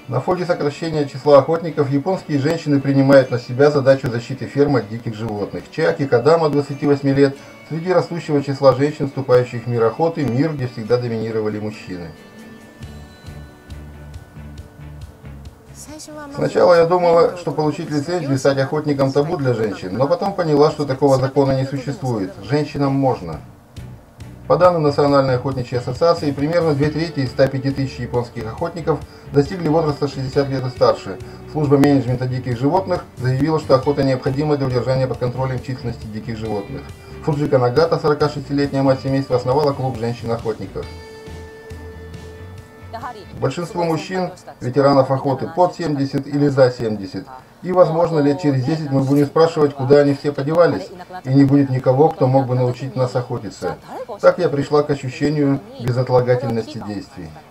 На фоне сокращения числа охотников японские женщины принимают на себя задачу защиты ферм от диких животных. Чиаки Кадама, 28 лет, среди растущего числа женщин, вступающих в мир охоты, мир, где всегда доминировали мужчины. Сначала я думала, что получить лицензию и стать охотником табу для женщин, но потом поняла, что такого закона не существует. Женщинам можно. По данным Национальной охотничьей ассоциации, примерно 2/3 из 105 тысяч японских охотников достигли возраста 60 лет и старше. Служба менеджмента диких животных заявила, что охота необходима для удержания под контролем численности диких животных. Фуджика Нагата, 46-летняя мать семейства, основала клуб женщин-охотников. Большинство мужчин, ветеранов охоты, под 70 или за 70. И, возможно, лет через 10 мы будем спрашивать, куда они все подевались, и не будет никого, кто мог бы научить нас охотиться. Так я пришла к ощущению безотлагательности действий.